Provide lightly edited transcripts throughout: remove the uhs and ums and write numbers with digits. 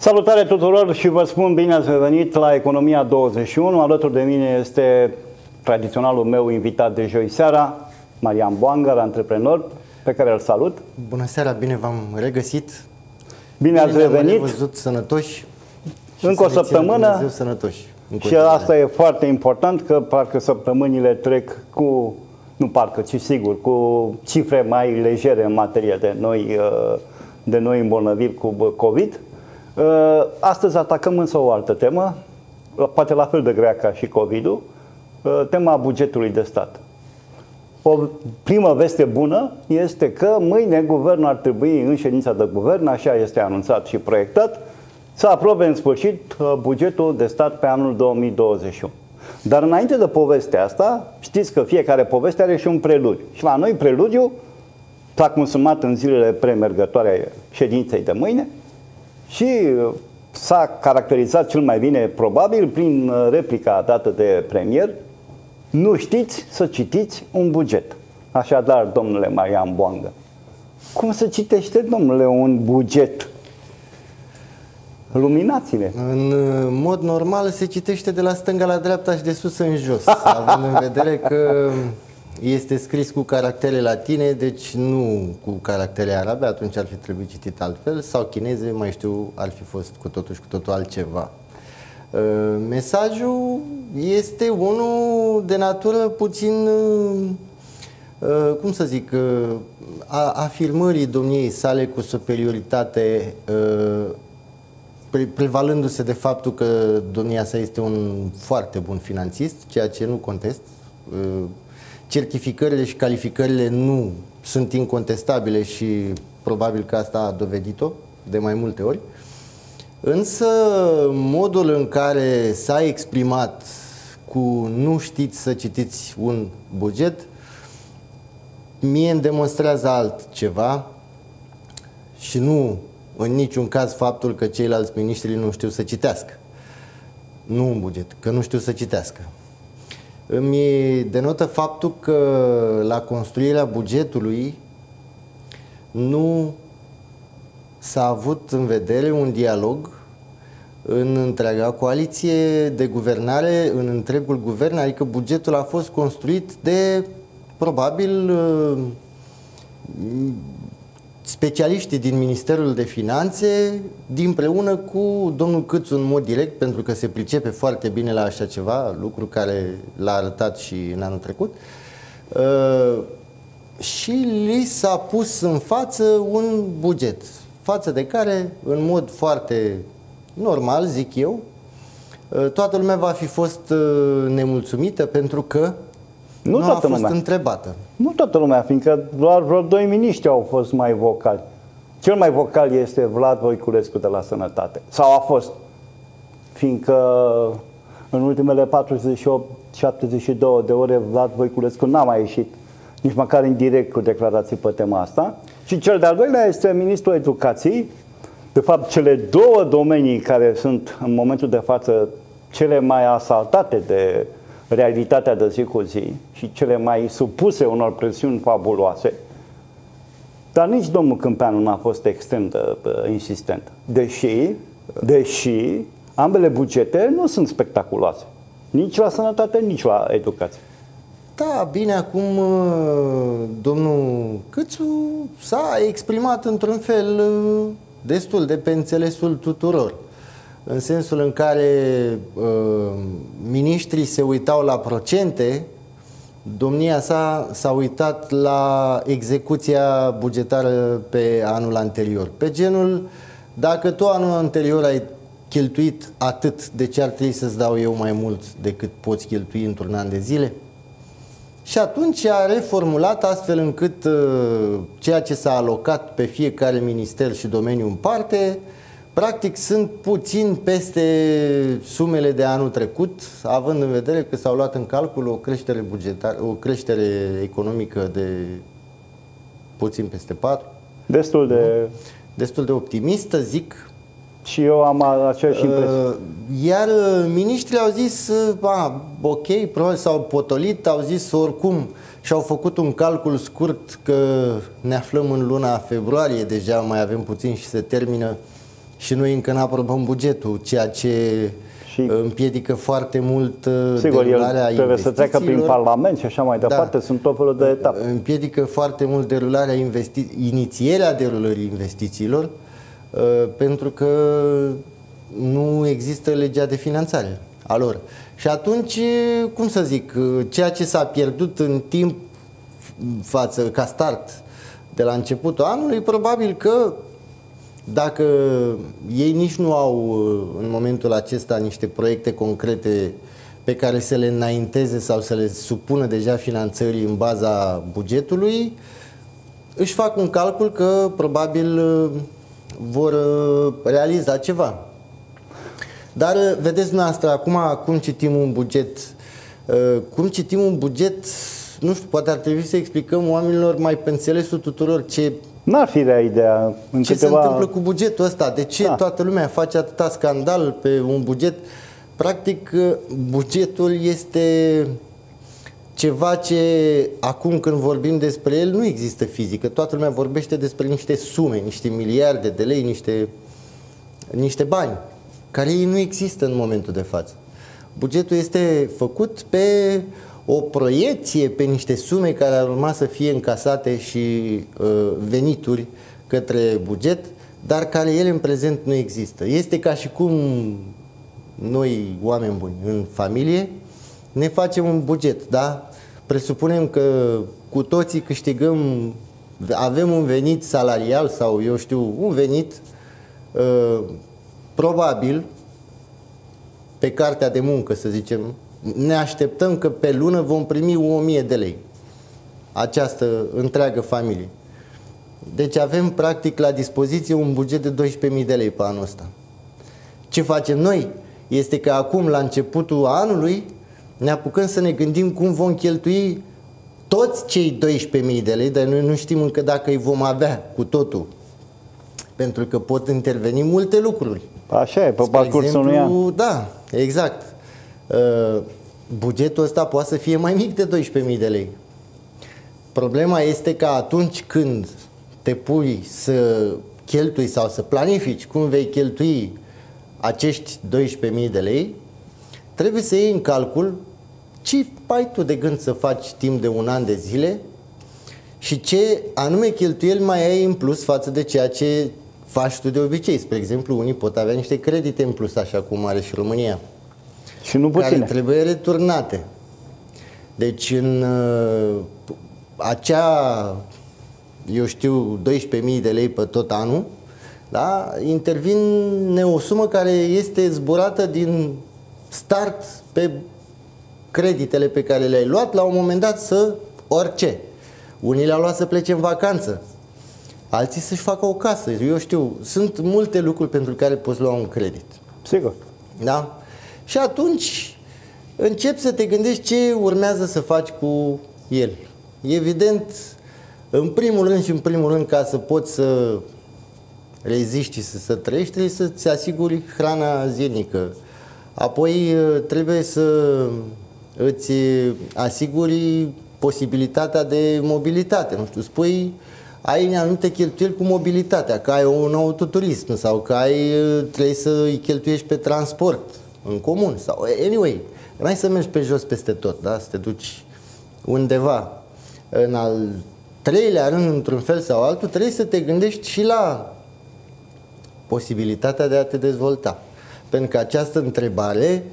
Salutare tuturor și vă spun bine ați venit la Economia 21. Alături de mine este tradiționalul meu invitat de joi seara, Marian Boangăr, antreprenor, pe care îl salut. Bună seara, bine v-am regăsit. Bine ați revenit. Ne-am văzut sănătoși. Încă o săptămână. Sănătoși. Și asta e foarte important, că parcă săptămânile trec cu, nu parcă, ci sigur, cu cifre mai legere în materie de noi îmbolnăviri cu COVID. Astăzi atacăm însă o altă temă, poate la fel de grea ca și COVID-ul, tema bugetului de stat. O primă veste bună este că mâine guvernul ar trebui, în ședința de guvern, așa este anunțat și proiectat, să aprobe în sfârșit bugetul de stat pe anul 2021. Dar înainte de povestea asta, știți că fiecare poveste are și un preludiu. Și la noi preludiu s-a consumat în zilele premergătoare ședinței de mâine și s-a caracterizat cel mai bine, probabil, prin replica dată de premier: nu știți să citiți un buget. Așadar, domnule Marian Boangăr, cum se citește, domnule, un buget? Luminați-ne. În mod normal se citește de la stânga la dreapta și de sus în jos, având în vedere că este scris cu caractere latine, deci nu cu caractere arabe, atunci ar fi trebuit citit altfel, sau chineze, mai știu, ar fi fost cu totul și cu totul altceva. Mesajul este unul de natură puțin, cum să zic, afirmării domniei sale cu superioritate, prevalându-se de faptul că domnia sa este un foarte bun finanțist, ceea ce nu contest. Certificările și calificările nu sunt incontestabile și probabil că asta a dovedit-o de mai multe ori. Însă modul în care s-a exprimat cu nu știți să citiți un buget, mie îmi demonstrează altceva și nu în niciun caz faptul că ceilalți miniștri nu știu să citească. Nu un buget, că nu știu să citească. Îmi denotă faptul că la construirea bugetului nu s-a avut în vedere un dialog în întreaga coaliție de guvernare, în întregul guvern, adică bugetul a fost construit de, probabil, specialiștii din Ministerul de Finanțe, dinpreună cu domnul Câțu în mod direct, pentru că se pricepe foarte bine la așa ceva, lucru care l-a arătat și în anul trecut, și li s-a pus în față un buget, față de care, în mod foarte normal, zic eu, toată lumea va fi fost nemulțumită pentru că nu a fost întrebată. Nu toată lumea, fiindcă doar vreo doi miniștri au fost mai vocali. Cel mai vocal este Vlad Voiculescu de la Sănătate. Sau a fost, fiindcă în ultimele 48-72 de ore Vlad Voiculescu n-a mai ieșit nici măcar în direct cu declarații pe tema asta. Și cel de-al doilea este ministrul educației. De fapt, cele două domenii care sunt în momentul de față cele mai asaltate de realitatea de zi cu zi și cele mai supuse unor presiuni fabuloase. Dar nici domnul Câmpeanu n-a fost extrem de insistent. Deși ambele bugete nu sunt spectaculoase. Nici la sănătate, nici la educație. Da, bine, acum domnul Câțu s-a exprimat într-un fel destul de pe înțelesul tuturor. În sensul în care miniștrii se uitau la procente, domnia sa s-a uitat la execuția bugetară pe anul anterior. Pe genul, dacă tu anul anterior ai cheltuit atât, de ce ar trebui să-ți dau eu mai mult decât poți cheltui într-un an de zile? Și atunci a reformulat astfel încât ceea ce s-a alocat pe fiecare minister și domeniu în parte, practic sunt puțin peste sumele de anul trecut, având în vedere că s-au luat în calcul o creștere bugetară, o creștere economică de puțin peste 4. Destul de optimistă, zic. Și eu am aceeași impresie. Iar miniștrii au zis, ok, probabil s-au potolit, au zis oricum și au făcut un calcul scurt că ne aflăm în luna februarie, deja mai avem puțin și se termină și noi încă n-aprobăm bugetul, ceea ce împiedică foarte mult sigur, derularea el trebuie să treacă prin Parlament și așa mai departe, sunt tot felul de etape. Împiedică foarte mult derularea inițierea derulării investițiilor, pentru că nu există legea de finanțare a lor. Și atunci, cum să zic, ceea ce s-a pierdut în timp ca start de la începutul anului, probabil că dacă ei nici nu au în momentul acesta niște proiecte concrete pe care să le înainteze sau să le supună deja finanțării în baza bugetului, își fac un calcul că probabil vor realiza ceva. Dar vedeți dumneavoastră, acum cum citim un buget, nu știu, poate ar trebui să explicăm oamenilor mai pe înțelesul tuturor n-ar fi rea ideea se întâmplă cu bugetul ăsta, de ce toată lumea face atâta scandal pe un buget. Practic, bugetul este ceva ce acum când vorbim despre el nu există fizică. Toată lumea vorbește despre niște sume, niște miliarde de lei, niște bani, care ei nu există în momentul de față. Bugetul este făcut pe o proiecție, pe niște sume care ar urma să fie încasate și venituri către buget, dar care ele în prezent nu există. Este ca și cum noi, oameni buni, în familie, ne facem un buget, da? Presupunem că cu toții câștigăm, avem un venit salarial sau, eu știu, un venit probabil pe cartea de muncă, să zicem, ne așteptăm că pe lună vom primi 1000 de lei. Această întreagă familie. Deci avem practic la dispoziție un buget de 12.000 de lei pe anul ăsta. Ce facem noi? Este că acum, la începutul anului, ne apucăm să ne gândim cum vom cheltui toți cei 12.000 de lei, dar noi nu știm încă dacă îi vom avea cu totul. Pentru că pot interveni multe lucruri. Așa e, pe parcursul unui an. Da, exact. Bugetul ăsta poate să fie mai mic de 12.000 de lei. Problema este că atunci când te pui să cheltui sau să planifici cum vei cheltui acești 12.000 de lei, trebuie să iei în calcul ce ai tu de gând să faci timp de un an de zile și ce anume cheltuieli mai ai în plus față de ceea ce faci tu de obicei. Spre exemplu, unii pot avea niște credite în plus, așa cum are și România. Și nu puține. Care trebuie returnate. Deci în acea, eu știu, 12.000 de lei pe tot anul, da, intervine o sumă care este zburată din start pe creditele pe care le-ai luat la un moment dat orice. Unii le-au luat să plece în vacanță, alții să-și facă o casă. Eu știu, sunt multe lucruri pentru care poți lua un credit. Sigur. Da? Și atunci începi să te gândești ce urmează să faci cu el. Evident, în primul rând, ca să poți să reziști și să trăiești, trebuie să-ți asiguri hrana zilnică. Apoi trebuie să îți asiguri posibilitatea de mobilitate. Nu știu, spui, ai anumite cheltuieli cu mobilitatea, că ai un autoturism sau că trebuie să îi cheltuiești pe transport în comun sau anyway, n-ai să mergi pe jos peste tot, da? Să te duci undeva. În al treilea rând, într-un fel sau altul, trebuie să te gândești și la posibilitatea de a te dezvolta. Pentru că această întrebare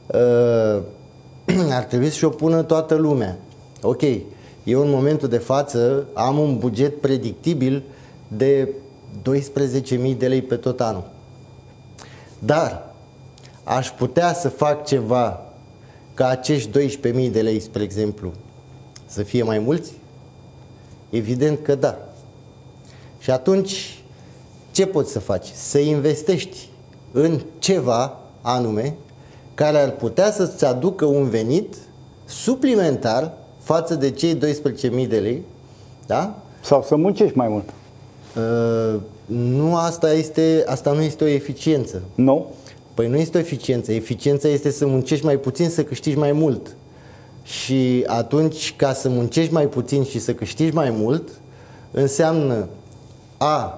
ar trebui să-și o pună toată lumea. Ok, eu în momentul de față am un buget predictibil de 12.000 de lei pe tot anul. Dar aș putea să fac ceva ca acești 12.000 de lei, spre exemplu, să fie mai mulți? Evident că da. Și atunci, ce poți să faci? Să investești în ceva anume care ar putea să-ți aducă un venit suplimentar față de cei 12.000 de lei, da? Sau să muncești mai mult. Nu, asta nu este o eficiență. Nu? Păi nu este o eficiență. Eficiența este să muncești mai puțin, să câștigi mai mult. Și atunci, ca să muncești mai puțin și să câștigi mai mult, înseamnă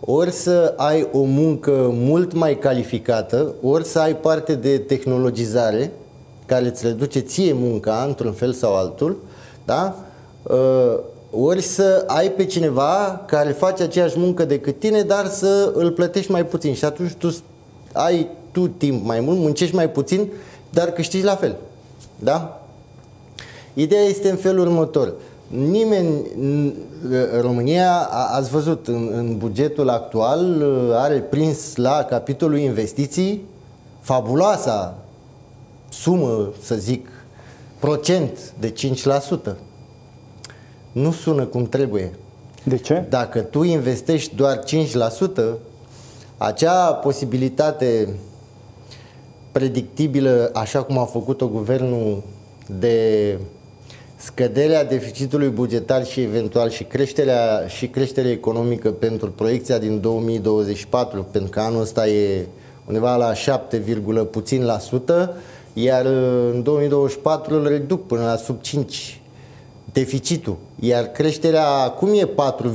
ori să ai o muncă mult mai calificată, ori să ai parte de tehnologizare care îți reduce ție munca într-un fel sau altul, da? Ori să ai pe cineva care face aceeași muncă decât tine, dar să îl plătești mai puțin și atunci tu ai timp mai mult, muncești mai puțin, dar câștigi la fel. Da? Ideea este în felul următor. Nimeni, România, ați văzut, în bugetul actual are prins la capitolul investiții fabuloasa sumă, să zic, procent de 5%. Nu sună cum trebuie. De ce? Dacă tu investești doar 5%, acea posibilitate predictibilă, așa cum a făcut-o guvernul, de scăderea deficitului bugetar și eventual și creșterea economică pentru proiecția din 2024, pentru că anul ăsta e undeva la 7, puțin la sută, iar în 2024 îl reduc până la sub 5 deficitul, iar creșterea acum e 4,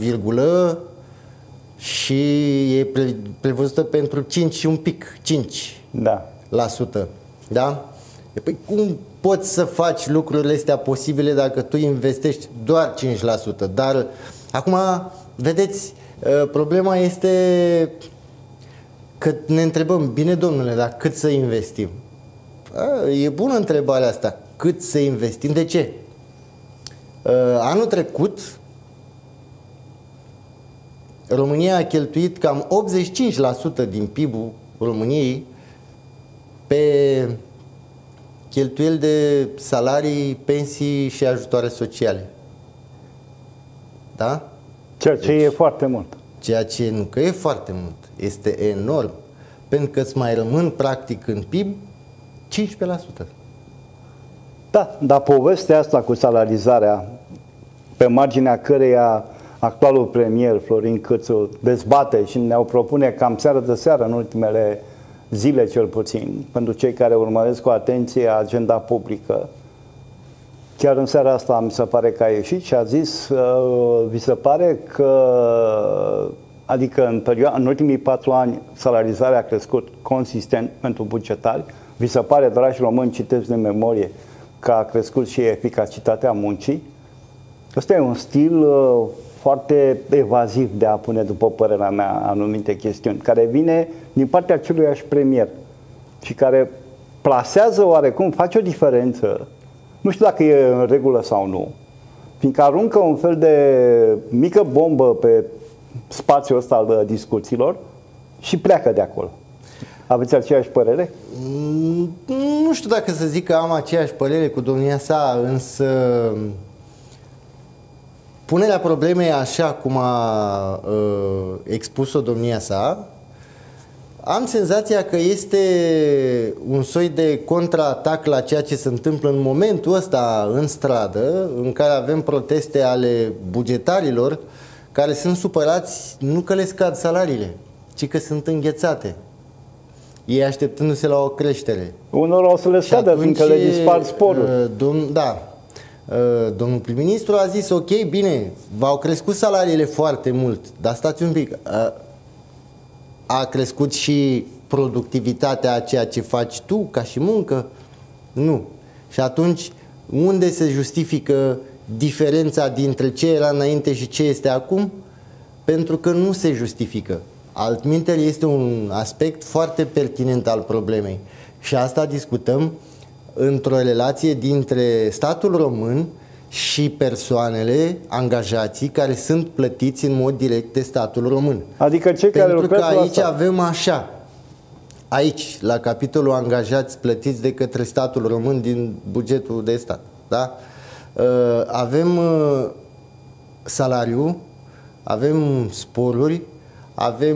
și e prevăzută pentru 5 și un pic, 5 la sută. Da? Păi cum poți să faci lucrurile astea posibile dacă tu investești doar 5%? Dar acum, vedeți, problema este că ne întrebăm, bine domnule, dar cât să investim? E bună întrebarea asta, cât să investim, de ce? Anul trecut România a cheltuit cam 85% din PIB-ul României pe cheltuieli de salarii, pensii și ajutoare sociale. Da? Ceea ce e foarte mult. Ceea ce nu că e foarte mult, este enorm. Pentru că îți mai rămân practic în PIB 15%. Da, dar povestea asta cu salarizarea, pe marginea căreia actualul premier Florin Câțu dezbate și ne-au propune cam seară de seară în ultimele zile cel puțin, pentru cei care urmăresc cu atenție agenda publică. Chiar în seara asta mi se pare că a ieșit și a zis, vi se pare că, adică în ultimii 4 ani salarizarea a crescut consistent pentru bugetari, vi se pare, dragi români, citesc de memorie, că a crescut și eficacitatea muncii? Ăsta e un stil foarte evaziv de a pune, după părerea mea, anumite chestiuni, care vine din partea aceluiași premier și care plasează oarecum, face o diferență, nu știu dacă e în regulă sau nu, fiindcă aruncă un fel de mică bombă pe spațiul ăsta al discuțiilor și pleacă de acolo. Aveți aceeași părere? Nu știu dacă să zic că am aceeași părere cu domnia sa, însă punerea problemei așa cum a expus-o domnia sa, am senzația că este un soi de contraatac la ceea ce se întâmplă în momentul ăsta în stradă, în care avem proteste ale bugetarilor care sunt supărați nu că le scad salariile, ci că sunt înghețate. Ei așteptându-se la o creștere. Unor o să le scadă, fiindcă le dispar sporul. Domnul prim-ministru a zis, ok, bine, v-au crescut salariile foarte mult, dar stați un pic, a crescut și productivitatea a ceea ce faci tu ca și muncă? Nu. Și atunci, unde se justifică diferența dintre ce era înainte și ce este acum? Pentru că nu se justifică. Altminteri este un aspect foarte pertinent al problemei. Și asta discutăm într-o relație dintre statul român și persoanele, angajații care sunt plătiți în mod direct de statul român. Adică cei care lucrează că aici la stat. avem așa, aici, la capitolul angajați plătiți de către statul român din bugetul de stat, da? Avem salariu, avem sporuri, avem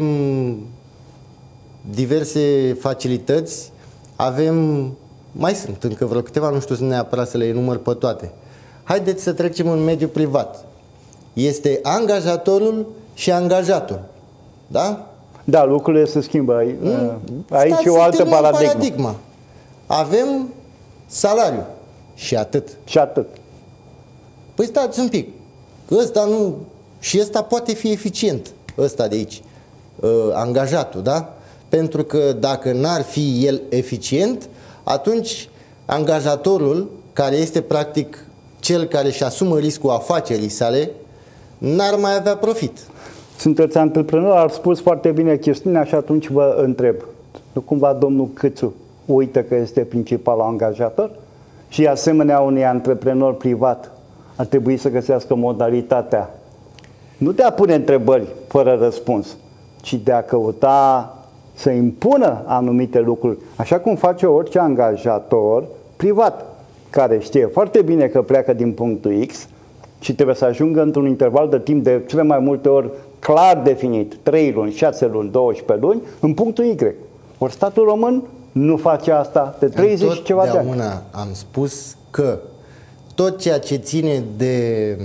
diverse facilități, avem, mai sunt încă vreo câteva, nu știu neapărat să le enumăr pe toate. Haideți să trecem în mediul privat. Este angajatorul și angajatul. Da? Da, lucrurile se schimbă. Aici e o altă paradigmă. Avem salariu și atât. Și atât. Păi stați un pic. Că ăsta nu... Și ăsta poate fi eficient. Ăsta de aici. angajatul, da? Pentru că dacă n-ar fi el eficient, atunci angajatorul, care este practic cel care își asumă riscul afacerii sale, n-ar mai avea profit. Sunteți antreprenor, ați spus foarte bine chestiunea și atunci vă întreb. Nu cumva domnul Câțu uită că este principalul angajator? Și asemenea unui antreprenor privat ar trebui să găsească modalitatea nu de a pune întrebări fără răspuns, ci de a căuta să impună anumite lucruri, așa cum face orice angajator privat, care știe foarte bine că pleacă din punctul X și trebuie să ajungă într-un interval de timp de cele mai multe ori clar definit, 3 luni, 6 luni, 12 luni, în punctul Y. Ori statul român nu face asta de 30 și ceva de ani. Întotdeauna am spus că tot ceea ce ține de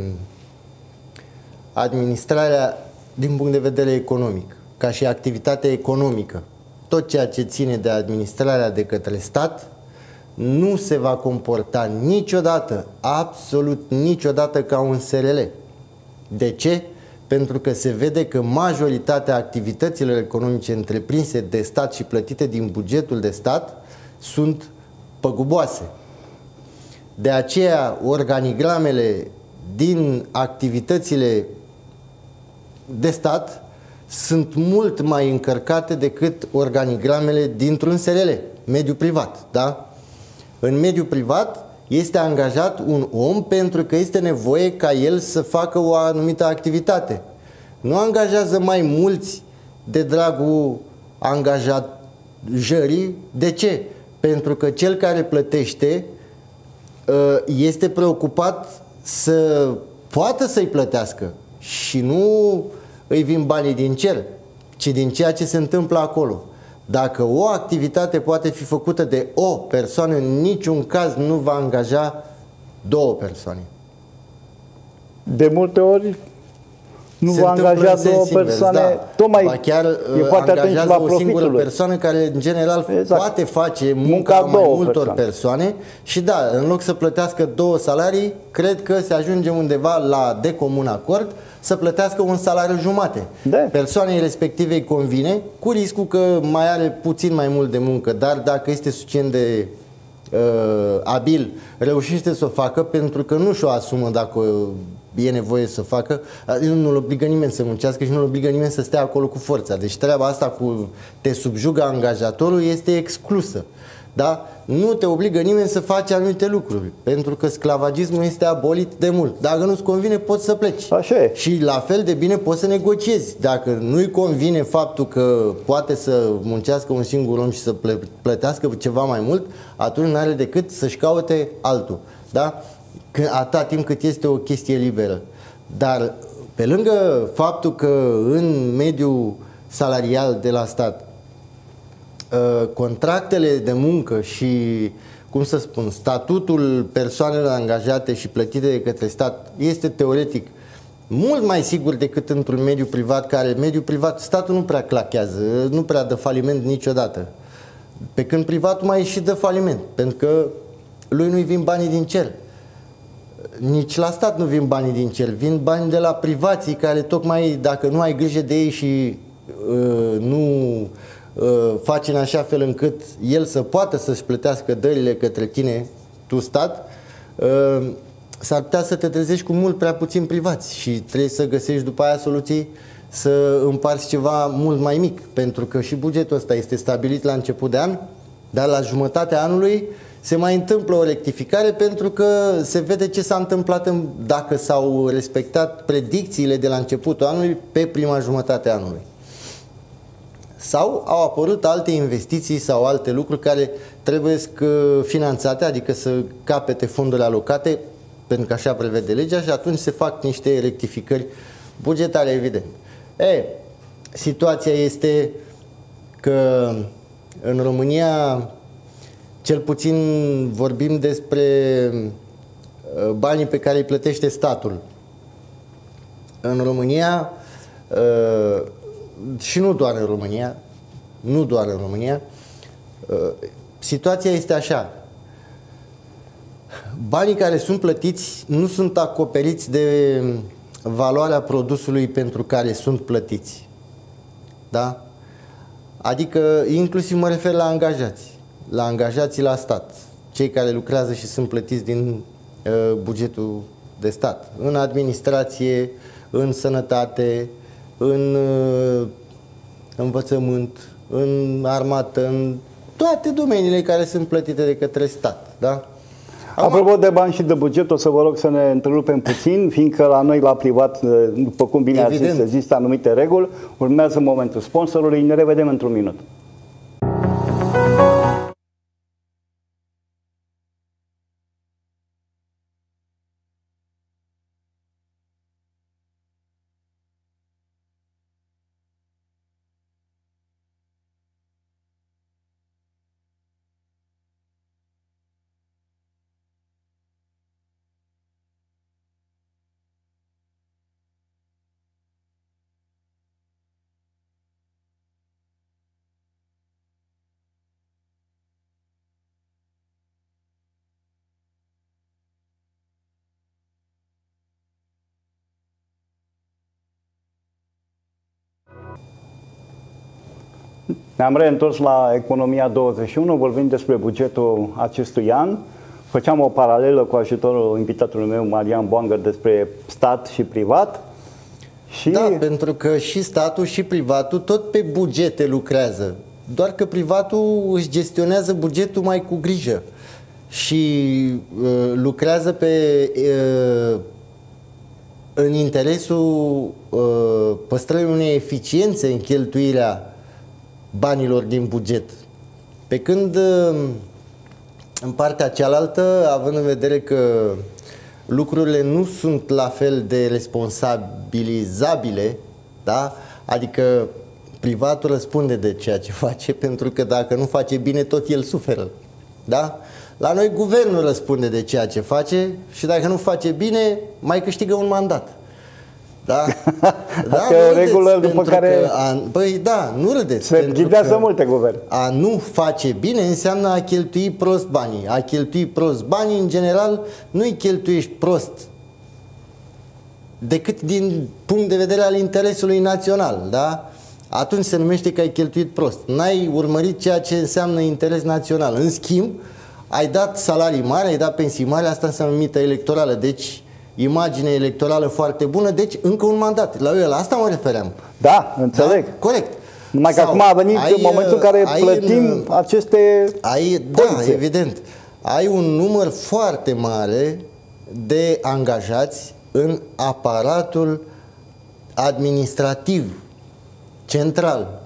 administrarea din punct de vedere economic, ca și activitatea economică, tot ceea ce ține de administrarea de către stat, nu se va comporta niciodată, absolut niciodată, ca un SRL. De ce? Pentru că se vede că majoritatea activităților economice întreprinse de stat și plătite din bugetul de stat sunt păguboase. De aceea, organigramele din activitățile de stat sunt mult mai încărcate decât organigramele dintr-un SRL, mediul privat, da? În mediul privat este angajat un om pentru că este nevoie ca el să facă o anumită activitate. Nu angajează mai mulți de dragul angajării. De ce? Pentru că cel care plătește este preocupat să poată să-i plătească și nu îi vin banii din cer, ci din ceea ce se întâmplă acolo. Dacă o activitate poate fi făcută de o persoană, în niciun caz nu va angaja 2 persoane. De multe ori nu va angaja 2 persoane, da. Tocmai chiar e foarte atent la o singură persoană care în general poate face munca mai multor persoane și da, în loc să plătească 2 salarii, cred că se ajunge undeva la de comun acord să plătească un salariu jumate. Persoanei respective îi convine, cu riscul că mai are puțin mai mult de muncă, dar dacă este suficient de abil, reușește să o facă, pentru că nu și-o asumă dacă e nevoie să facă. Nu-l obligă nimeni să muncească și nu-l obligă nimeni să stea acolo cu forța. Deci treaba asta cu te subjugă angajatorul este exclusă. Da? Nu te obligă nimeni să faci anumite lucruri, pentru că sclavagismul este abolit de mult. Dacă nu-ți convine, poți să pleci. Așa e. Și la fel de bine poți să negociezi. Dacă nu-i convine faptul că poate să muncească un singur om și să plătească ceva mai mult, atunci nu are decât să-și caute altul. Da? Atâta timp cât este o chestie liberă. Dar pe lângă faptul că în mediul salarial de la stat contractele de muncă și, cum să spun, statutul persoanelor angajate și plătite de către stat este teoretic mult mai sigur decât într-un mediu privat, care mediul privat, statul nu prea clachează, nu prea dă faliment niciodată. Pe când privatul mai și dă faliment, pentru că lui nu-i vin banii din cer. Nici la stat nu vin banii din cer, vin bani de la privații care tocmai, dacă nu ai grijă de ei și nu faci în așa fel încât el să poată să-și plătească dările către tine, tu stat, s-ar putea să te trezești cu mult prea puțin privați și trebuie să găsești după aia soluții să împarți ceva mult mai mic, pentru că și bugetul ăsta este stabilit la început de an, dar la jumătatea anului se mai întâmplă o rectificare, pentru că se vede ce s-a întâmplat dacă s-au respectat predicțiile de la începutul anului pe prima jumătate a anului. Sau au apărut alte investiții sau alte lucruri care trebuie finanțate, adică să capete fonduri alocate, pentru că așa prevede legea, și atunci se fac niște rectificări bugetare, evident. Situația este că în România, cel puțin vorbim despre banii pe care îi plătește statul. În România, și nu doar în România, situația este așa. Banii care sunt plătiți nu sunt acoperiți de valoarea produsului pentru care sunt plătiți. Da? Adică inclusiv mă refer la angajați, la angajații la stat, cei care lucrează și sunt plătiți din bugetul de stat, în administrație, în sănătate, în învățământ, în armată, în toate domeniile care sunt plătite de către stat. Da? Apropo de bani și de buget, o să vă rog să ne întrerupem puțin, fiindcă la noi la privat, după cum bine ați zis, există anumite reguli. Urmează momentul sponsorului, ne revedem într-un minut. Ne-am reîntors la Economia 21, vorbim despre bugetul acestui an. Făceam o paralelă cu ajutorul invitatului meu, Marian Boangăr, despre stat și privat. Și... Da, pentru că și statul și privatul tot pe bugete lucrează. Doar că privatul își gestionează bugetul mai cu grijă și lucrează în interesul păstrării unei eficiențe în cheltuirea banilor din buget. Pe când în partea cealaltă, având în vedere că lucrurile nu sunt la fel de responsabilizabile, da? Adică privatul răspunde de ceea ce face, pentru că dacă nu face bine, tot el suferă. Da? La noi guvernul răspunde de ceea ce face și dacă nu face bine, mai câștigă un mandat. Da? Da, e o regulă după care păi da, nu râdeți. Se ghidează multe guverne. A nu face bine înseamnă a cheltui prost banii. A cheltui prost banii, în general, nu îi cheltuiești prost decât din punct de vedere al interesului național. Da? Atunci se numește că ai cheltuit prost. N-ai urmărit ceea ce înseamnă interes național. În schimb, ai dat salarii mari, ai dat pensii mari, asta înseamnă mită electorală. Deci, imagine electorală foarte bună, deci încă un mandat. La asta mă refeream. Da, înțeleg. Da? Corect. Numai că acum a venit momentul în care plătim aceste da, evident. Ai un număr foarte mare de angajați în aparatul administrativ central.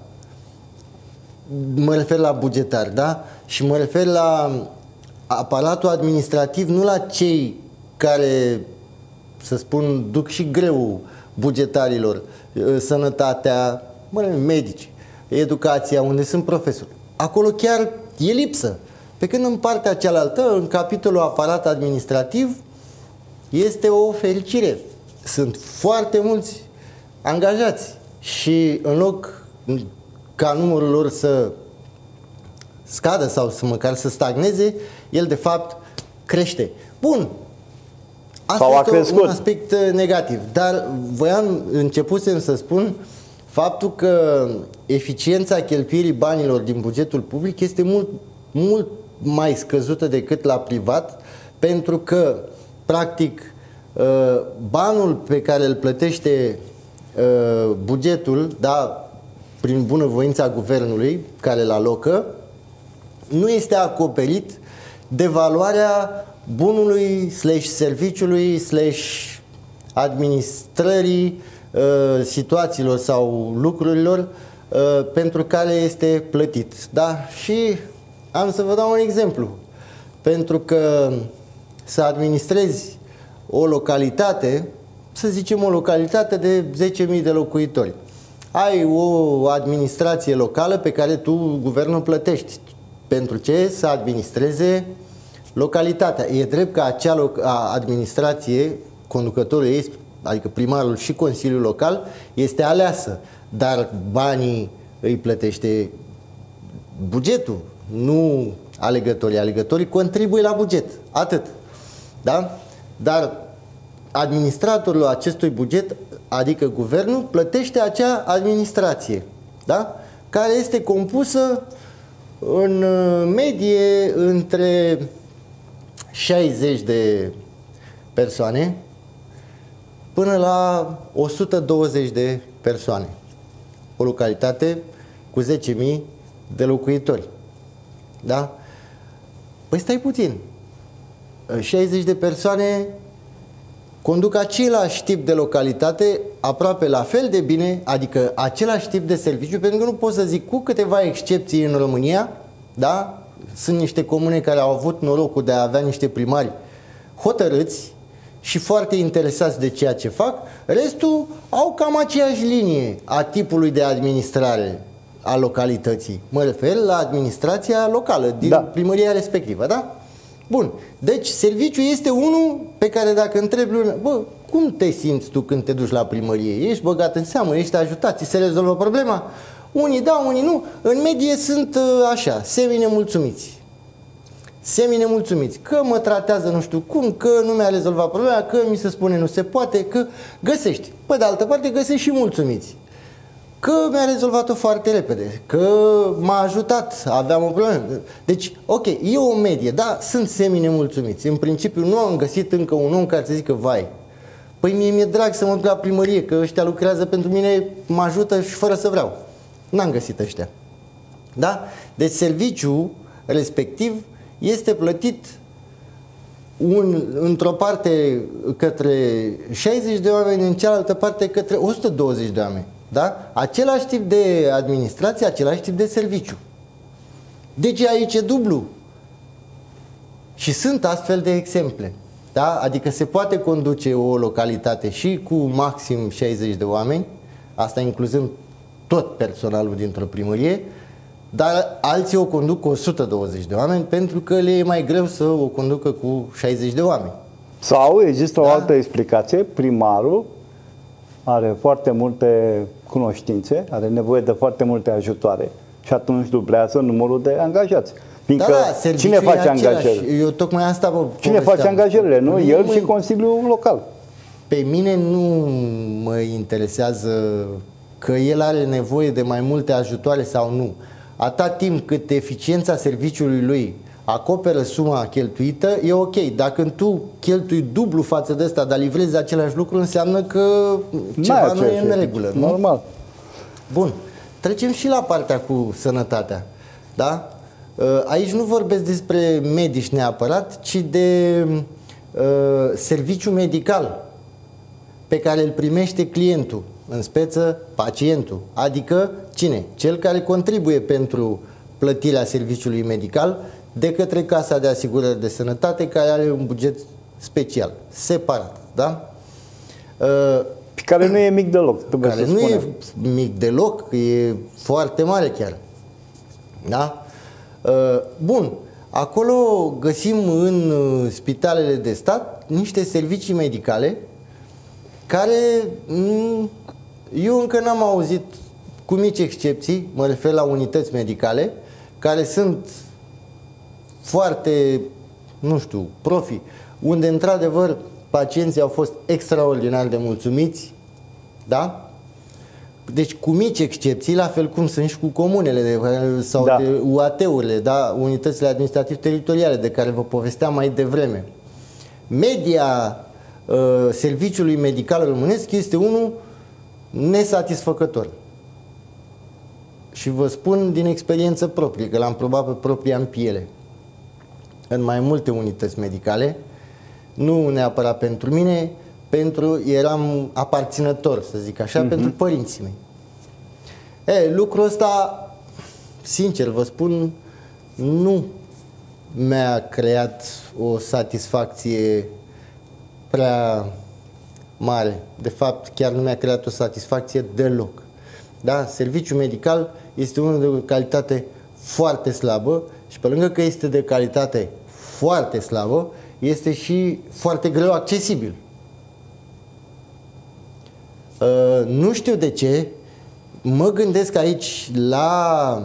Mă refer la bugetari, da? Și mă refer la aparatul administrativ, nu la cei care, să spun, duc și greu bugetarilor, sănătatea, medici, educația, unde sunt profesori. Acolo chiar e lipsă. Pe când în partea cealaltă, în capitolul aparat administrativ, este o fericire. Sunt foarte mulți angajați și în loc ca numărul lor să scadă sau să măcar să stagneze, el de fapt crește. Bun. Asta este un aspect negativ, dar începusem să spun faptul că eficiența cheltuirii banilor din bugetul public este mult mai scăzută decât la privat, pentru că practic banul pe care îl plătește bugetul, da, prin bunăvoința guvernului care îl alocă, nu este acoperit de valoarea bunului /serviciului /administrării situațiilor sau lucrurilor pentru care este plătit. Da? Și am să vă dau un exemplu. Pentru că să administrezi o localitate, să zicem o localitate de 10.000 de locuitori, ai o administrație locală pe care tu, guvernul, plătești. Pentru ce? Să administreze localitatea. E drept că acea administrație, conducătorul ei, adică primarul și Consiliul Local, este aleasă, dar banii îi plătește bugetul, nu alegătorii. Alegătorii contribuie la buget. Atât. Da? Dar administratorul acestui buget, adică guvernul, plătește acea administrație. da? Care este compusă în medie între 60 de persoane până la 120 de persoane. O localitate cu 10.000 de locuitori. Da? Păi stai puțin. 60 de persoane conduc același tip de localitate aproape la fel de bine, adică același tip de serviciu, pentru că nu pot să zic, cu câteva excepții în România, da? Sunt niște comune care au avut norocul de a avea niște primari hotărâți și foarte interesați de ceea ce fac, restul au cam aceeași linie a tipului de administrare a localității. Mă refer la administrația locală din primăria respectivă, da? Bun. Deci serviciul este unul pe care dacă întrebi lumea, bă, cum te simți tu când te duci la primărie? Ești băgat în seamă, ești ajutat, ți se rezolvă problema? Unii da, unii nu. În medie sunt așa, semi-nemulțumiți. Semi-nemulțumiți. Că mă tratează nu știu cum, că nu mi-a rezolvat problema, că mi se spune nu se poate, că găsești. Pe de altă parte găsești și mulțumiți. Că mi-a rezolvat-o foarte repede, că m-a ajutat, aveam o problemă. Deci, ok, e o medie, da, sunt semi-nemulțumiți. În principiu nu am găsit încă un om care să zică, vai, păi mie mi-e drag să mă duc la primărie, că ăștia lucrează pentru mine, mă ajută și fără să vreau. N-am găsit ăștia. Da? Deci serviciul respectiv este plătit într-o parte către 60 de oameni, în cealaltă parte către 120 de oameni. Da? Același tip de administrație, același tip de serviciu. Deci aici e dublu. Și sunt astfel de exemple. Da? Adică se poate conduce o localitate și cu maxim 60 de oameni, asta incluzând tot personalul dintr-o primărie, dar alții o conduc cu 120 de oameni pentru că le e mai greu să o conducă cu 60 de oameni. Sau există o altă explicație, primarul are foarte multe cunoștințe, are nevoie de foarte multe ajutoare și atunci dublează numărul de angajați. Fiindcă cine face angajările? Eu tocmai asta cine face angajările? Nu? El și Consiliul Local. Pe mine nu mă interesează că el are nevoie de mai multe ajutoare sau nu. Atât timp cât eficiența serviciului lui acoperă suma cheltuită, e ok. Dacă tu cheltui dublu față de ăsta, dar livrezi același lucru, înseamnă că ceva nu e în regulă. Nu? Normal. Bun. Trecem și la partea cu sănătatea. Da? Aici nu vorbesc despre medici neapărat, ci de serviciu medical pe care îl primește clientul, în speță pacientul. Adică cine? Cel care contribuie pentru plătirea serviciului medical de către Casa de Asigurări de Sănătate, care are un buget special, separat. Da? Care nu e mic deloc. Care nu e mic deloc, e foarte mare chiar. Da? Bun. Acolo găsim în spitalele de stat niște servicii medicale care eu încă n-am auzit, cu mici excepții, mă refer la unități medicale, care sunt foarte, nu știu, profi, unde într-adevăr pacienții au fost extraordinar de mulțumiți, da? Deci cu mici excepții, la fel cum sunt și cu comunele sau de UAT-urile, da? Unitățile administrativ-teritoriale, de care vă povesteam mai devreme. Media serviciului medical românesc este unul nesatisfăcător. Și vă spun din experiență proprie, că l-am probat pe propria în piele. În mai multe unități medicale, nu neapărat pentru mine, eram aparținător, să zic așa, pentru părinții mei. Lucrul ăsta, sincer vă spun, nu mi-a creat o satisfacție prea mare. De fapt, chiar nu mi-a creat o satisfacție deloc. Da? Serviciul medical este unul de calitate foarte slabă și pe lângă că este de calitate foarte slabă, este și foarte greu accesibil. Nu știu de ce, mă gândesc aici la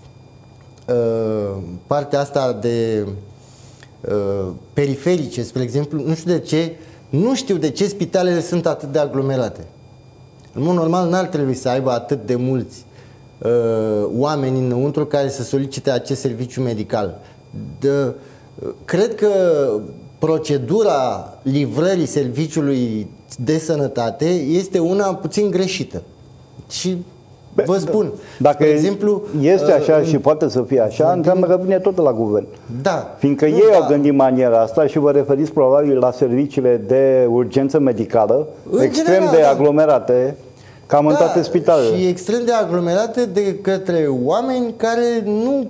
partea asta de periferice, spre exemplu, nu știu de ce spitalele sunt atât de aglomerate. În mod normal n-ar trebui să aibă atât de mulți oameni înăuntru care să solicite acest serviciu medical. Cred că procedura livrării serviciului de sănătate este una puțin greșită. Și vă spun, dacă exemplu, este așa și poate să fie așa, înseamnă că vine tot la guvern. Da. Fiindcă ei au gândit maniera asta și vă referiți probabil la serviciile de urgență medicală, extrem general, de aglomerate, cam în toate spitalele. Și extrem de aglomerate de către oameni care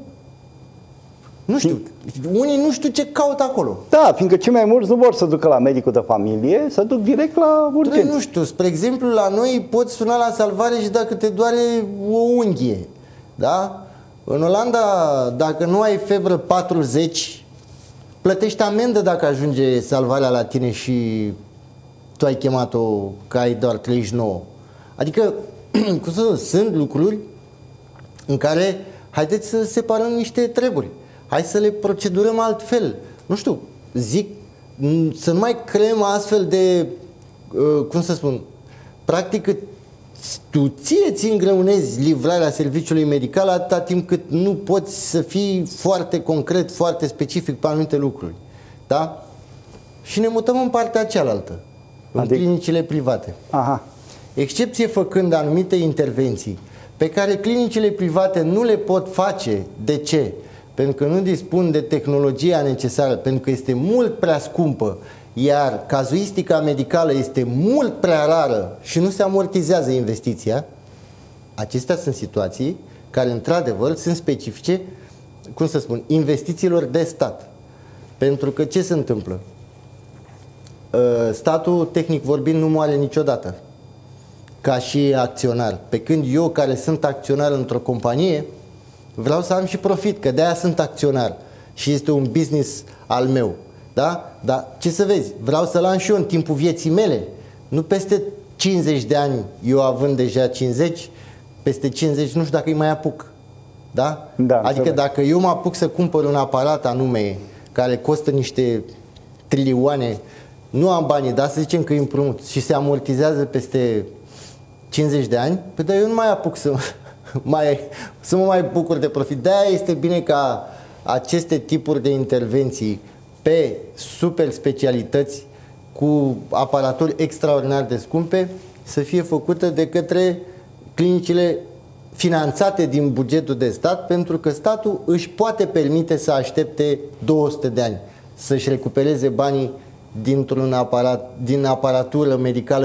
nu știu, unii nu știu ce caută acolo. Da, fiindcă cei mai mulți nu vor să ducă la medicul de familie, să duc direct la urgență. Nu știu, spre exemplu, la noi poți suna la salvare și dacă te doare o unghie. Da? În Olanda, dacă nu ai febră 40, plătești amendă dacă ajunge salvarea la tine și tu ai chemat-o că ai doar 39. Adică, cum să sunt lucruri în care haideți să separăm niște treburi. Hai să le procedurăm altfel. Nu știu, zic, să nu mai creăm astfel de, cum să spun, practic tu ție-ți îngreunezi livrarea serviciului medical atâta timp cât nu poți să fii foarte concret, foarte specific pe anumite lucruri. Da? Și ne mutăm în partea cealaltă, în clinicile private. Aha. Excepție făcând anumite intervenții pe care clinicile private nu le pot face. De ce? Pentru că nu dispun de tehnologia necesară, pentru că este mult prea scumpă, iar cazuistica medicală este mult prea rară și nu se amortizează investiția. Acestea sunt situații care într-adevăr sunt specifice, cum să spun, investițiilor de stat. Pentru că ce se întâmplă? Statul, tehnic vorbind, nu moare niciodată ca și acționar. Pe când eu, care sunt acționar într-o companie, vreau să am și profit, că de-aia sunt acționar și este un business al meu. Da? Dar ce să vezi, vreau să-l am și eu în timpul vieții mele. Nu peste 50 de ani, eu având deja 50, peste 50 nu știu dacă îi mai apuc. Da? Da, adică dacă eu mă apuc să cumpăr un aparat anume care costă niște trilioane, nu am banii, dar să zicem că îi împrumut și se amortizează peste 50 de ani, păi dar eu nu mai apuc să mă mai bucur de profit. De-aia este bine ca aceste tipuri de intervenții pe super specialități cu aparaturi extraordinar de scumpe să fie făcută de către clinicile finanțate din bugetul de stat, pentru că statul își poate permite să aștepte 200 de ani să-și recupereze banii din aparatură medicală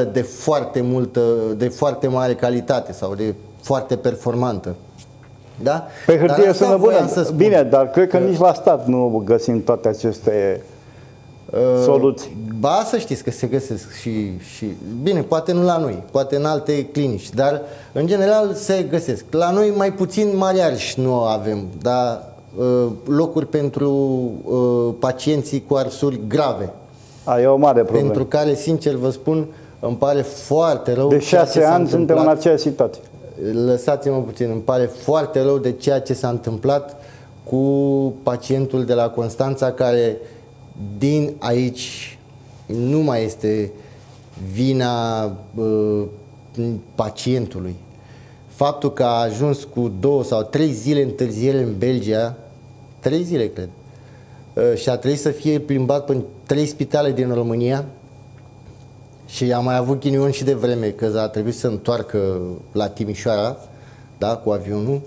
de foarte mare calitate sau de foarte performantă. Da? Pe hârtie sună bună. Bine, dar cred că nici la stat nu găsim toate aceste soluții. Ba, să știți că se găsesc și bine, poate nu la noi, poate în alte clinici, dar în general se găsesc. La noi mai puțin mari arși nu avem, dar locuri pentru pacienții cu arsuri grave. E o mare problemă. Pentru care, sincer vă spun, îmi pare foarte rău. De 6 ani suntem în aceeași situație. Lăsați-mă puțin, îmi pare foarte rău de ceea ce s-a întâmplat cu pacientul de la Constanța, care din aici nu mai este vina pacientului. Faptul că a ajuns cu 2 sau 3 zile întârziere în Belgia, 3 zile cred, și a trebuit să fie plimbat prin 3 spitale din România și a mai avut ghinion și de vreme, că a trebuit să întoarcă la Timișoara, da, cu avionul.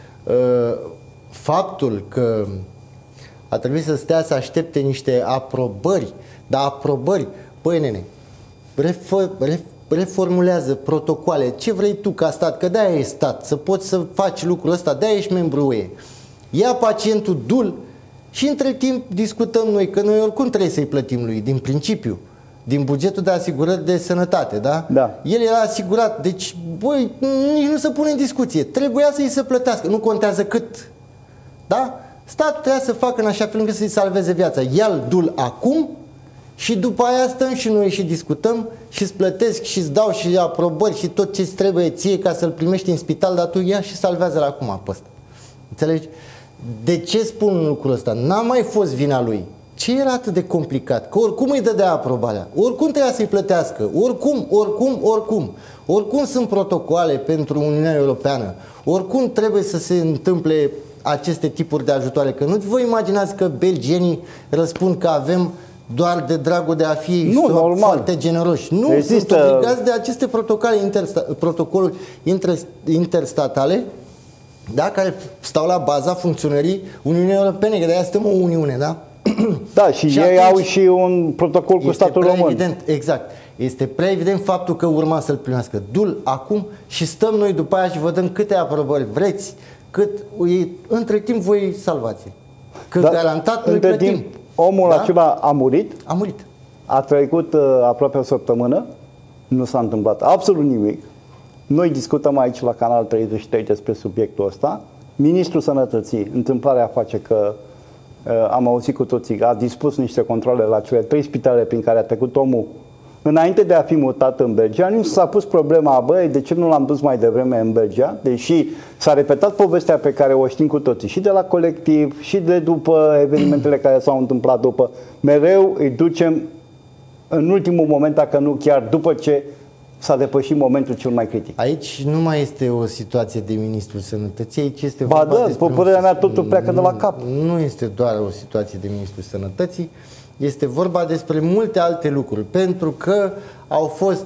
Faptul că a trebuit să stea să aștepte niște aprobări, dar aprobări, băi nene, reformulează protocoale, ce vrei tu ca stat, că de-aia e stat, să poți să faci lucrul ăsta, de-aia ești membru UE. Ia pacientul dul și între timp discutăm noi, că noi oricum trebuie să-i plătim lui, din principiu, din bugetul de asigurări de sănătate, da? Da. El era asigurat, deci, băi, nici nu se pune în discuție, trebuia să-i se plătească, nu contează cât, da? Statul trebuia să facă în așa fel încât să-i salveze viața. Ia-l dul acum și după aia stăm și noi și discutăm și îți plătesc și îți dau și aprobări și tot ce-ți trebuie ție ca să-l primești în spital, dar tu ia și salvează-l acum pe ăsta. Înțelegi? De ce spun lucrul ăsta? N-a mai fost vina lui. Ce era atât de complicat? Că oricum îi dădea aprobarea. Oricum trebuia să-i plătească. Oricum. oricum sunt protocoale pentru Uniunea Europeană, oricum trebuie să se întâmple aceste tipuri de ajutoare. Că nu vă imaginați că belgienii răspund că avem doar de dragul de a fi foarte generoși. Nu, sunt obligați de aceste protocoluri interstatale, da, care stau la baza funcționării Uniunii Europene, că de-aia suntem o Uniune, da? Da, și ei au și un protocol cu statul român. Evident, exact. Este prea evident faptul că urma să-l primească. Du-l acum și stăm noi după aia și vă dăm câte aprobări vreți, între timp voi salvați. Că garantat noi plătim. Timp, omul acela a murit. A murit. A trecut aproape o săptămână. Nu s-a întâmplat absolut nimic. Noi discutăm aici la Canal 33 despre subiectul ăsta. Ministrul Sănătății, întâmplarea face că am auzit cu toții, a dispus niște controle la cele 3 spitale prin care a trecut omul înainte de a fi mutat în Belgia. Nu s-a pus problema, băi, de ce nu l-am dus mai devreme în Belgia? Deși s-a repetat povestea pe care o știm cu toții și de la colectiv și de după evenimentele care s-au întâmplat după. Mereu îi ducem în ultimul moment, dacă nu chiar după ce s-a depășit momentul cel mai critic. Aici nu mai este o situație de Ministrul Sănătății, aici este vorba despre părerea mea totul pleacă de la cap. Nu este doar o situație de Ministrul Sănătății, este vorba despre multe alte lucruri, pentru că au fost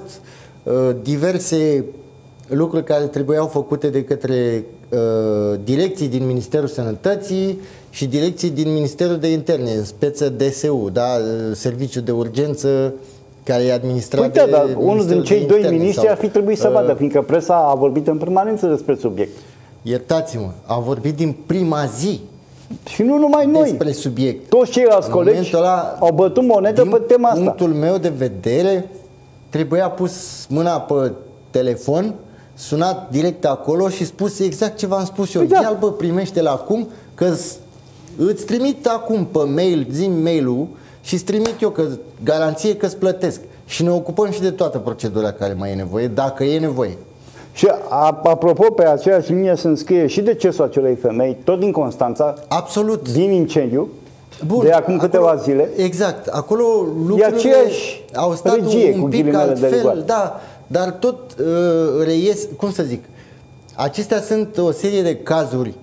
diverse lucruri care trebuiau făcute de către direcții din Ministerul Sănătății și direcții din Ministerul de Interne, în speță DSU, da? Serviciul de urgență care e administrat de dar unul din cei doi miniștri ar fi trebuit să vadă, fiindcă presa a vorbit în permanență despre subiect. Iertați-mă, a vorbit din prima zi. Și nu numai noi. Despre subiect. Toți ceilalți colegi au bătut monedă pe tema asta. Din punctul meu de vedere, trebuia pus mâna pe telefon, sunat direct acolo și spus exact ce v-am spus eu. Ia-l, bă, primește-l acum, că îți trimit acum pe mail, zi-mi mail-ul și îți trimit eu că garanție că îți plătesc. Și ne ocupăm și de toată procedura care mai e nevoie, dacă e nevoie. Și apropo, pe aceeași linie se înscrie și decesul acelei femei, tot din Constanța, absolut, din incendiu, de acum câteva zile. Exact, acolo lucrurile au stat un pic altfel, da, dar tot reies, cum să zic, acestea sunt o serie de cazuri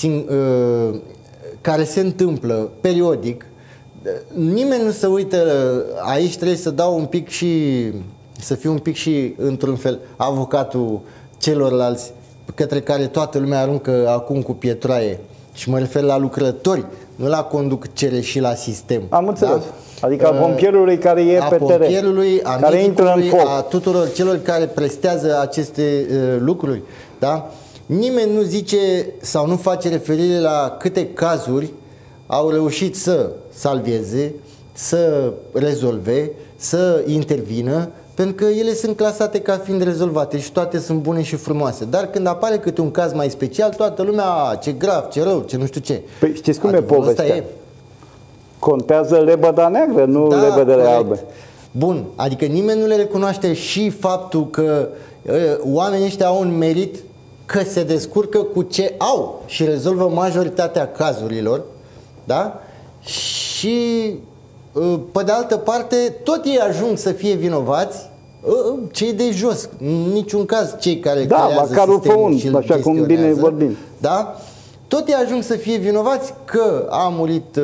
care se întâmplă periodic. Nimeni nu se uită, aici trebuie să dau un pic și să fiu un pic și într-un fel avocatul celorlalți către care toată lumea aruncă acum cu pietroaie, și mă refer la lucrători, nu la conducere și la sistem. Am înțeles. Da? Adică a pompierului care e pe teren, care intră în foc, a tuturor celor care prestează aceste lucruri, da? Nimeni nu zice sau nu face referire la câte cazuri au reușit să salveze, să rezolve, să intervină, pentru că ele sunt clasate ca fiind rezolvate și toate sunt bune și frumoase. Dar când apare câte un caz mai special, toată lumea, ce grav, ce rău, ce nu știu ce. Păi știți cum e povestea? Contează lebăda neagră, nu lebădele albe. Bun, adică nimeni nu le recunoaște și faptul că oamenii ăștia au un merit, că se descurcă cu ce au și rezolvă majoritatea cazurilor, da? Și pe de altă parte, tot ei ajung să fie vinovați, cei de jos, în niciun caz cei care creează sistemul și îl așa cum bine vorbim. Da? Tot ei ajung să fie vinovați că a murit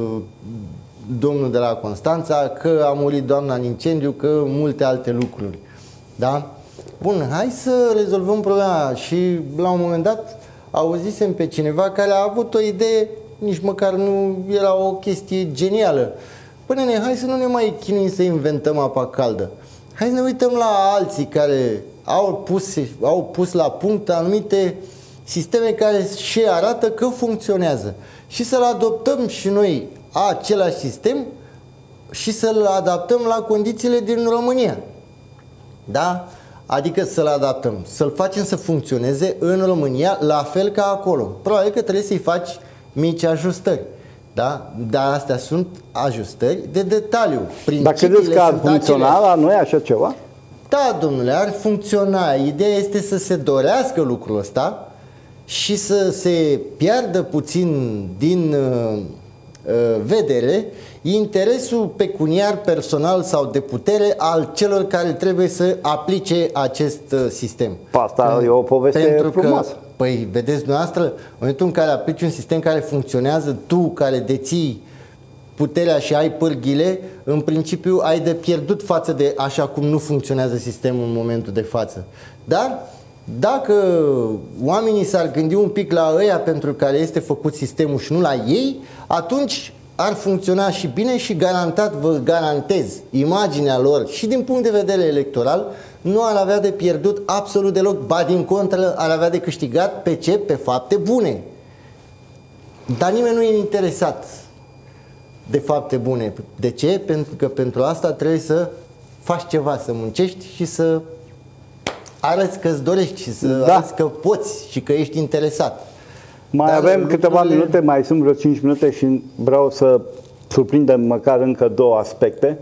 domnul de la Constanța, că a murit doamna în incendiu, că multe alte lucruri. Da? Bun, hai să rezolvăm problema. Și la un moment dat auzisem pe cineva care a avut o idee, nici măcar nu era o chestie genială. Până hai să nu ne mai chinuim să inventăm apa caldă. Hai să ne uităm la alții care au pus la punct anumite sisteme care și arată că funcționează. Și să-l adoptăm și noi același sistem și să-l adaptăm la condițiile din România. Da? Adică să-l adaptăm, să-l facem să funcționeze în România la fel ca acolo. Probabil că trebuie să-i faci mici ajustări. Da? Dar astea sunt ajustări de detaliu. Dar credeți că ar funcționa la noi așa ceva? Da, domnule, ar funcționa. Ideea este să se dorească lucrul ăsta și să se piardă puțin din vedere interesul pecuniar, personal sau de putere al celor care trebuie să aplice acest sistem. Asta e o poveste frumoasă. Păi, vedeți dumneavoastră, în momentul în care aplici un sistem care funcționează, tu care deții puterea și ai pârghile, în principiu ai de pierdut față de așa cum nu funcționează sistemul în momentul de față. Dar dacă oamenii s-ar gândi un pic la ăia pentru care este făcut sistemul și nu la ei, atunci ar funcționa și bine și garantat, vă garantez, imaginea lor și din punct de vedere electoral nu ar avea de pierdut absolut deloc, ba din contră ar avea de câștigat pe ce? Pe fapte bune. Dar nimeni nu e interesat de fapte bune. De ce? Pentru că pentru asta trebuie să faci ceva, să muncești și să arăți că îți dorești și să arăți că poți și că ești interesat. Mai avem câteva minute, mai sunt vreo 5 minute și vreau să surprindem măcar încă două aspecte.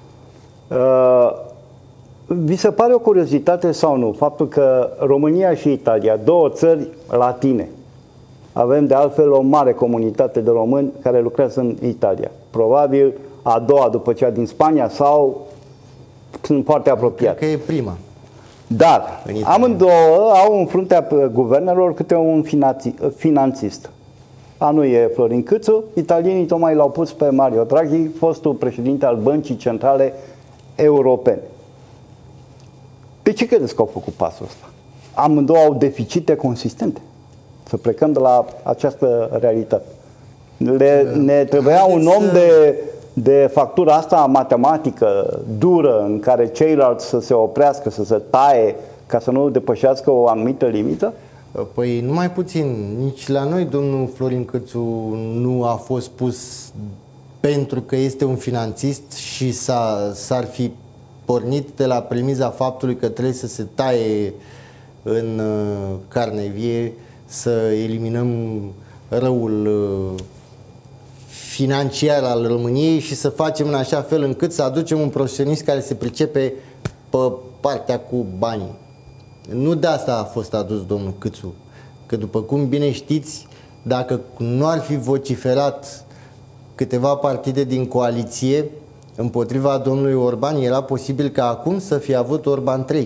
Vi se pare o curiozitate sau nu faptul că România și Italia, două țări latine, avem de altfel o mare comunitate de români care lucrează în Italia, probabil a doua după cea din Spania sau sunt foarte apropiate. Cred că e prima. Dar amândouă au în fruntea guvernelor câte un finanțist. A nu e Florin Câțu, italienii tocmai l-au pus pe Mario Draghi, fostul președinte al Băncii Centrale Europene. De ce credeți că au făcut pasul ăsta? Amândouă au deficite consistente. Să plecăm de la această realitate. Ne trebuia un om de factura asta matematică dură, în care ceilalți să se oprească, să se taie, ca să nu depășească o anumită limită? Păi numai puțin, nici la noi domnul Florin Câțu nu a fost pus pentru că este un finanțist și s-ar fi pornit de la premiza faptului că trebuie să se taie în carne vie, să eliminăm răul financiar al României și să facem în așa fel încât să aducem un profesionist care se pricepe pe partea cu banii. Nu de asta a fost adus domnul Câțu, că după cum bine știți, dacă nu ar fi vociferat câteva partide din coaliție împotriva domnului Orban, era posibil ca acum să fie avut Orban 3.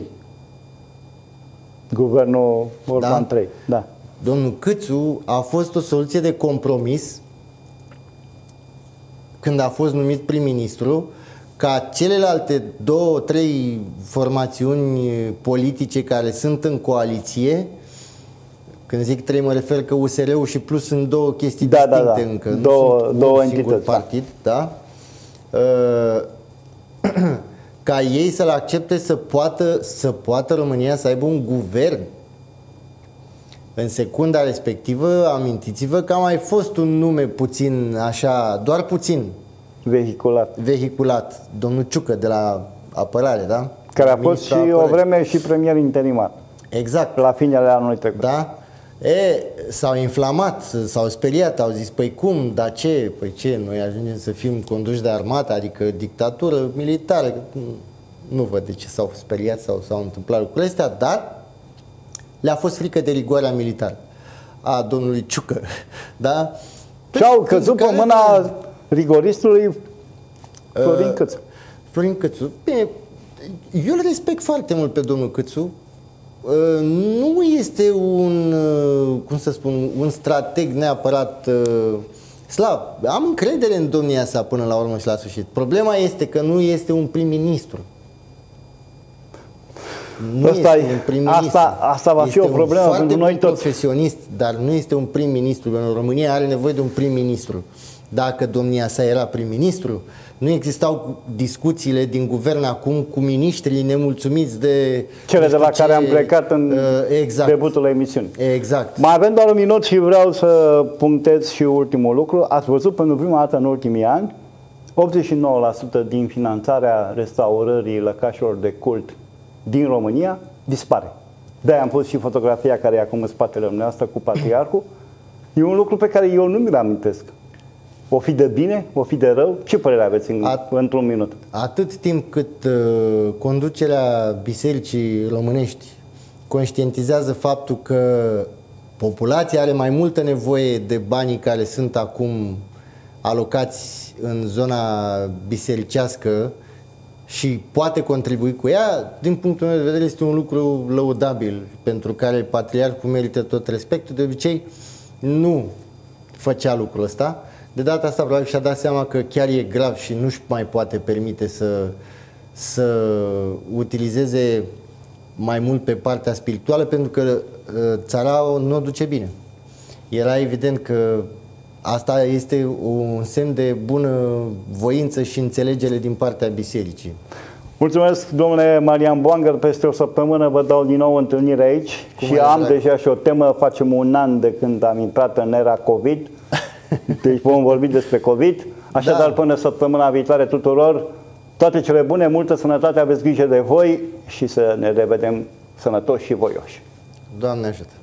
Guvernul Orban 3, da. Domnul Câțu a fost o soluție de compromis când a fost numit prim-ministru, ca celelalte două, trei formațiuni politice care sunt în coaliție, când zic trei mă refer că USR-ul și Plus sunt două chestii distincte încă, două entități, partid, da? Ca ei să-l accepte să poată România să aibă un guvern. În secunda respectivă, amintiți-vă că a mai fost un nume puțin așa, doar puțin vehiculat, domnul Ciucă de la Apărare, da? Care a fost și o vreme și premier interimar. Exact. La finele anului trecut. Da? S-au inflamat, s-au speriat, au zis, păi cum, dar ce? Păi ce, noi ajungem să fim conduși de armată, adică dictatură militară. Nu văd de ce s-au speriat sau s-au întâmplat lucrurile astea, dar le-a fost frică de rigoarea militară a domnului Ciucă, da? Și au căzut pe mâna rigoristului Florin Câțu. Florin Câțu. Bine, eu îl respect foarte mult pe domnul Câțu. Nu este un, cum să spun, un strateg neapărat slab. Am încredere în domnia sa până la urmă și la sfârșit. Problema este că nu este un prim-ministru. Asta va fi o problemă pentru noi toți. Profesionist, dar nu este un prim-ministru. România are nevoie de un prim-ministru. Dacă domnia sa era prim-ministru, nu existau discuțiile din guvern acum cu miniștrii nemulțumiți de cele de la care am plecat în debutul emisiunii. Exact. Mai avem doar un minut și vreau să punctez și ultimul lucru. Ați văzut pentru prima dată în ultimii ani 89% din finanțarea restaurării lăcașelor de cult din România dispare. De-aia am pus și fotografia care e acum în spatele dumneavoastră cu patriarhul. E un lucru pe care eu nu mi-l amintesc. O fi de bine, o fi de rău? Ce părere aveți într-un minut? Atât timp cât conducerea Bisericii Românești conștientizează faptul că populația are mai multă nevoie de banii care sunt acum alocați în zona bisericească și poate contribui cu ea, din punctul meu de vedere este un lucru lăudabil, pentru care patriarhul merită tot respectul. De obicei nu făcea lucrul ăsta. De data asta probabil și-a dat seama că chiar e grav și nu-și mai poate permite să utilizeze mai mult pe partea spirituală, pentru că țara nu o duce bine. Era evident că asta este un semn de bună voință și înțelegere din partea bisericii. Mulțumesc, domnule Marian Boangăr, peste o săptămână vă dau din nou întâlnire aici și am deja și o temă, facem un an de când am intrat în era COVID, deci vom vorbi despre COVID, așadar până săptămâna viitoare tuturor, toate cele bune, multă sănătate, aveți grijă de voi și să ne revedem sănătoși și voioși. Doamne ajută!